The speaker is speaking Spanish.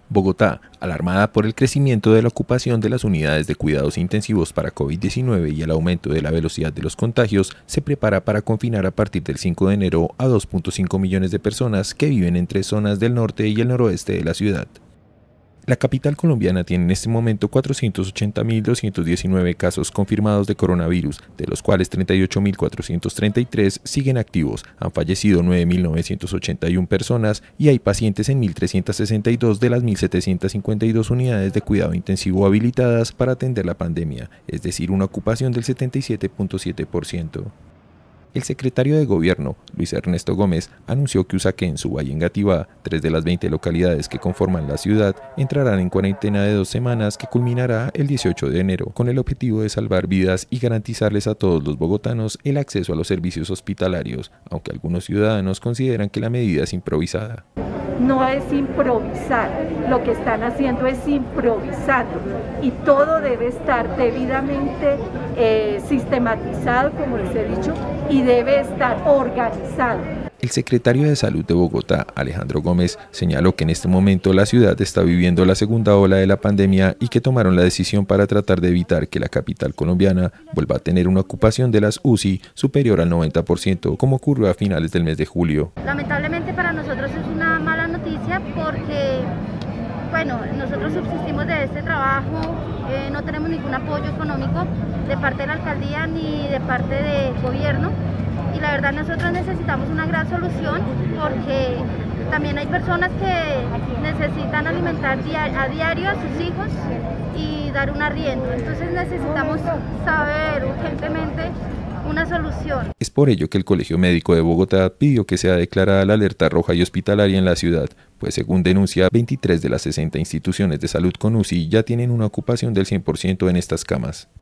Bogotá, alarmada por el crecimiento de la ocupación de las unidades de cuidados intensivos para COVID-19 y el aumento de la velocidad de los contagios, se prepara para confinar a partir del 5 de enero a 2.5 millones de personas que viven entre zonas del norte y el noroeste de la ciudad. La capital colombiana tiene en este momento 480.219 casos confirmados de coronavirus, de los cuales 38.433 siguen activos, han fallecido 9.981 personas y hay pacientes en 1.362 de las 1.752 unidades de cuidado intensivo habilitadas para atender la pandemia, es decir, una ocupación del 77.7%. El secretario de Gobierno, Luis Ernesto Gómez, anunció que Usaquén, Suba y Engativá, 3 de las 20 localidades que conforman la ciudad, entrarán en cuarentena de 2 semanas que culminará el 18 de enero, con el objetivo de salvar vidas y garantizarles a todos los bogotanos el acceso a los servicios hospitalarios, aunque algunos ciudadanos consideran que la medida es improvisada. No es improvisar, lo que están haciendo es improvisando y todo debe estar debidamente sistematizado, como les he dicho, y debe estar organizado. El secretario de Salud de Bogotá, Alejandro Gómez, señaló que en este momento la ciudad está viviendo la segunda ola de la pandemia y que tomaron la decisión para tratar de evitar que la capital colombiana vuelva a tener una ocupación de las UCI superior al 90%, como ocurrió a finales del mes de julio. Lamentablemente para nosotros es una mala noticia porque, nosotros subsistimos de este trabajo, no tenemos ningún apoyo económico de parte de la alcaldía ni de parte del gobierno. Y la verdad nosotros necesitamos una gran solución porque también hay personas que necesitan alimentar a diario a sus hijos y dar un arriendo. Entonces necesitamos saber urgentemente una solución. Es por ello que el Colegio Médico de Bogotá pidió que sea declarada la alerta roja y hospitalaria en la ciudad, pues según denuncia, 23 de las 60 instituciones de salud con UCI ya tienen una ocupación del 100% en estas camas.